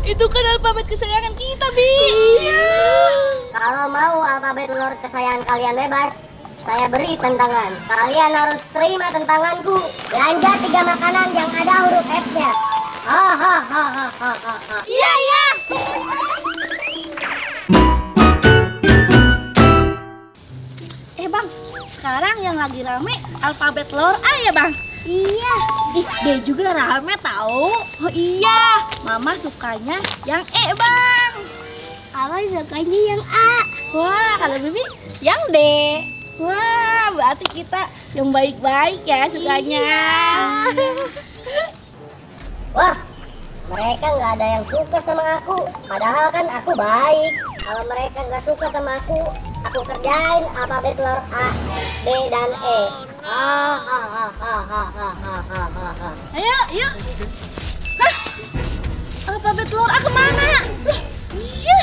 Itu kan alfabet kesayangan kita, Bi. Iya. Kalau mau alfabet telur kesayangan kalian bebas, saya beri tantangan. Kalian harus terima tantanganku. Belanja 3 makanan yang ada huruf F-nya. Hahaha. Iya, iya. Bang, sekarang yang lagi rame alfabet telur A ya, Bang? Iya. Ih, dia juga rame tahu. Oh iya, Mama sukanya yang E, Bang. Apa sukanya yang A? Wah, kalau Bibi yang D. Wah, berarti kita yang baik-baik ya sukanya. Iya. Wah, mereka nggak ada yang suka sama aku. Padahal kan aku baik. Kalau mereka nggak suka sama aku kerjain alfabet telur A, B, dan E. Ayo, yuk. Hah? Alfabet telur A kemana? Iya.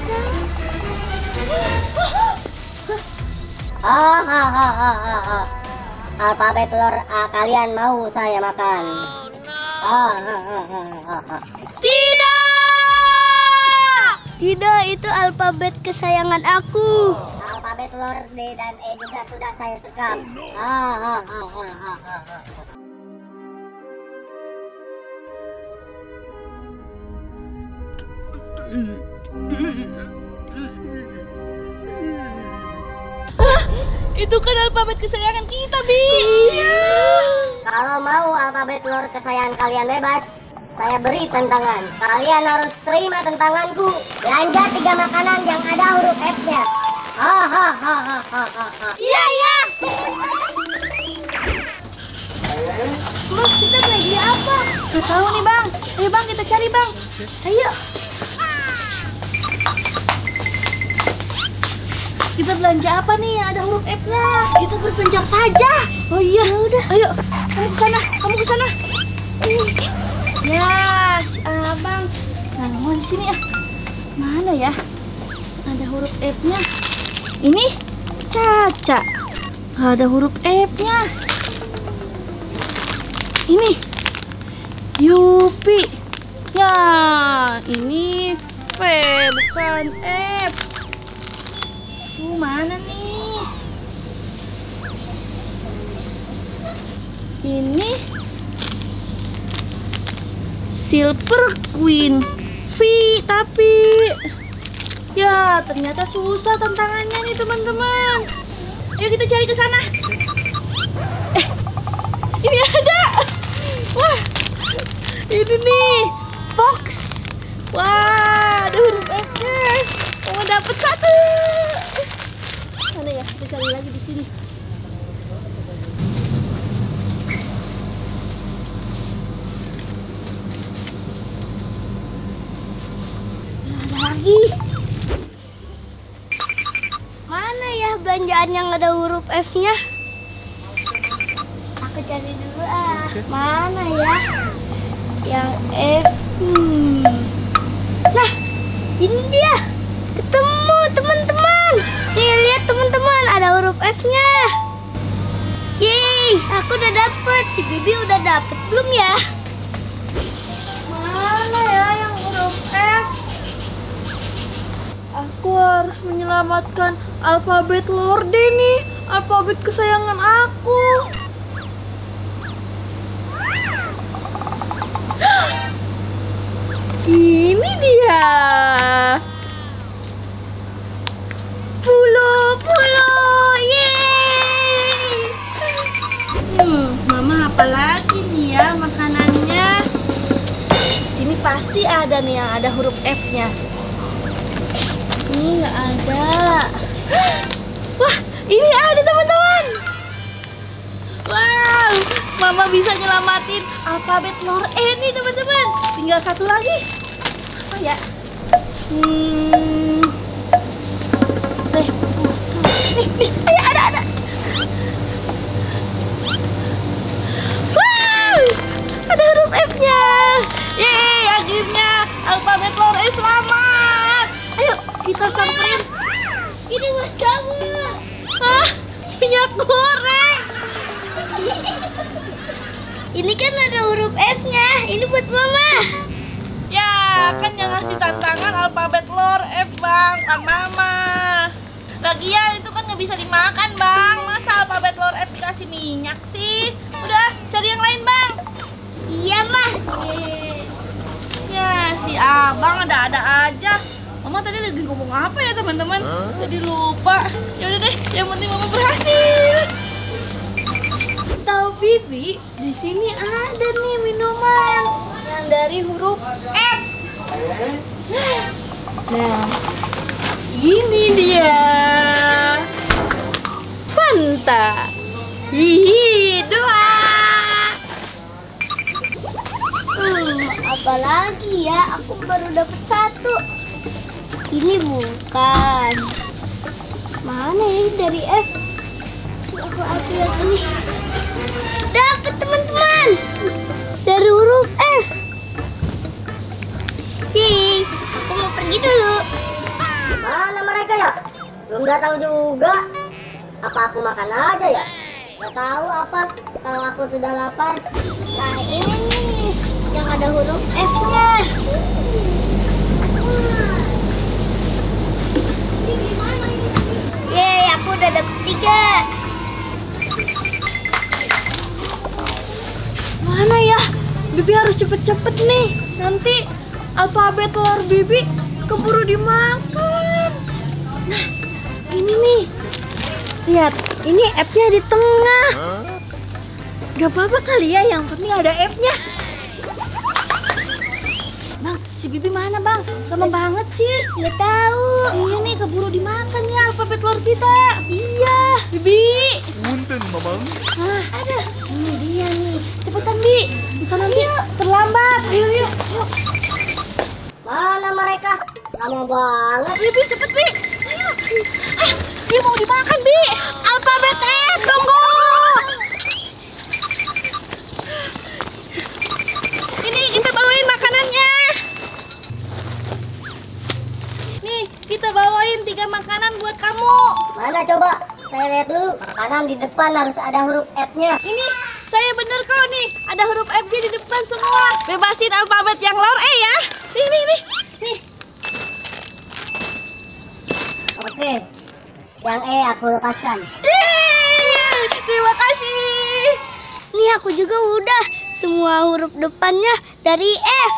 Alfabet telur A kalian mau saya makan? Tidak. Tidak, itu alfabet kesayangan aku. Alfabet telur D dan E juga sudah saya sekap. Itu kan alfabet kesayangan kita, Bi. Iya. Kalau mau alfabet telur kesayangan kalian bebas, saya beri tantangan. Kalian harus terima tantanganku. Belanja 3 makanan yang ada huruf F-nya. Iya, iya. Bang, kita belanja apa? Nggak tahu nih, Bang. Ayo, Bang, kita cari, Bang. Ayo. Kita belanja apa nih yang ada huruf F-nya? Kita berpencar saja. Oh iya, udah. Ayo, kamu ke sana, kamu ke sana. Ya, si Abang. Nah, mau di sini ya. Mana ya? Ada huruf F-nya. Ini Caca. Gak ada huruf F-nya. Ini Yupi. Ya, ini P bukan F. Mana nih? Ini Silver Queen V, tapi ya ternyata susah tantangannya nih teman-teman. Ayo kita cari ke sana. Ini ada. Wah, ini nih Fox. Wah, ada huruf F-nya. Mau dapat 1. Mana ya? Kita cari lagi di sini. Ada lagi. Mana ya belanjaan yang ada huruf F-nya? Aku cari dulu ah. Mana ya? Yang F. Nah, ini dia. Ketemu teman-teman. Nih lihat teman-teman, ada huruf F-nya. Yeay, aku udah dapet. Si Bibi udah dapet belum ya? Mana ya yang huruf F? Aku harus menyelamatkan alfabet telur D nih, alfabet kesayangan aku. Ini dia. Pulo, yeay. Mama apa lagi nih ya makanannya? Di sini pasti ada nih yang ada huruf F-nya. Ini nggak ada. Wah, ini ada teman-teman. Wow, Mama bisa nyelamatin alfabet telur E nih teman-teman. Tinggal 1 lagi. Apa ya? Nih, ada. Wow, ada huruf F-nya. Yeay, akhirnya alfabet telur E selamat. Ayo, kita samperin. Ini buat kamu. Hah? Minyak goreng. Ini kan ada huruf F-nya. Ini buat Mama. Ya, kan yang ngasih tantangan alfabet lor F bang, kan mama. Lagian itu kan nggak bisa dimakan bang. Masa alfabet lor F dikasih minyak sih? Udah cari yang lain bang. Iya mah. Ya si abang ada-ada aja. Mama tadi lagi ngomong apa ya teman-teman? Jadi lupa. Ya udah deh, yang penting mama berhasil. Tahu Bibi, di sini ada nih minuman yang dari huruf F. Nah, ini dia Fanta. Hihi, doa. Apalagi ya, aku baru dapat satu. Ini bukan. Mana ya dari F? Aku ambil ini. Dapat teman-teman. Dari huruf F. Hi, aku mau pergi dulu. Mana mereka ya? Belum datang juga. Apa aku makan aja ya? Gak tahu apa kalau aku sudah lapar. Nah ini nih, yang ada huruf F-nya. Yeay, aku udah dapet 3. Mana ya? Bibi harus cepet-cepet nih. Nanti alfabet telur Bibi keburu dimakan. Nah, ini nih. Lihat, ini F-nya di tengah. Gak apa-apa kali ya, yang penting ada F-nya. Bang, si Bibi mana bang? Lama banget sih. Gak tahu. Iya nih, keburu dimakan ya alfabet telur kita. Iya, Bibi. Punten, Mamang. Nah, ada. Ini dia nih. Cepetan, Bi. Kita nanti terlambat. Ayo, yuk. Mana mereka? Lama banget. Bi, cepet, Bi. Ayo. Ah, dia mau dimakan, Bi. Alfabet F, tunggu. Ini kita bawain makanannya. Nih, kita bawain 3 makanan buat kamu. Mana coba? Saya lihat dulu. Makanan di depan harus ada huruf F-nya. Ini saya bener kok nih, ada huruf F-nya di depan semua. Bebasin alfabet yang lor E ya. Nih. Oke. Yang E aku lepaskan. Yeay, terima kasih. Nih aku juga udah. Semua huruf depannya dari F.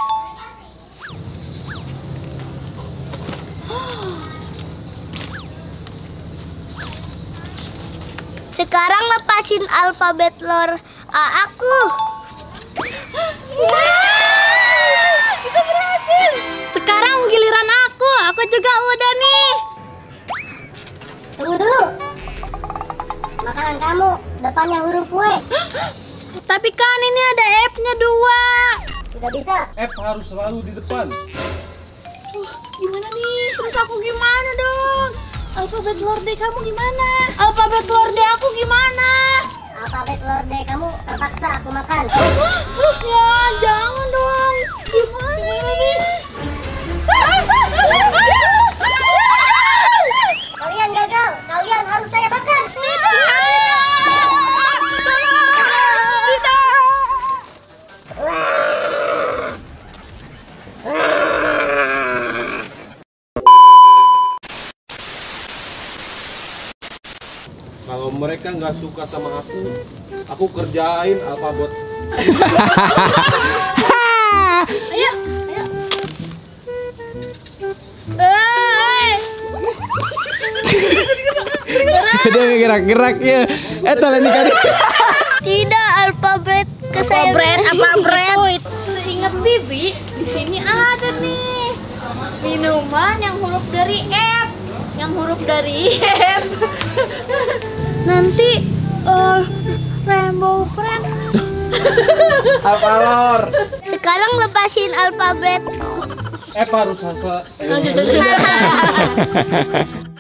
Sekarang lepasin alfabet lor A aku. Kita berhasil. Sekarang giliran aku. Aku juga udah nih. Tunggu dulu. Makanan kamu depannya huruf W. Tapi kan ini ada F-nya 2. Tidak bisa. F harus selalu di depan. Gimana nih? Terus aku gimana dong? Alfabet lor D kamu gimana? Alfabet lor D aku gimana? Alfabet lor D kamu terpaksa aku makan. Ya, jangan dong. Gimana nih? Kalian gagal. Kalian harus saya makan. Kalau mereka nggak suka sama aku kerjain alfabet. Ayo. Dia gerak-gerak ya. Talen kan. Tidak, alfabet kesayangan. Alfabet. Seingat Bibi, di sini ada nih minuman yang huruf dari F, yang huruf dari F. Nanti Rainbow Friend. Alfalor. Sekarang lepasin alfabet. F harus hafal.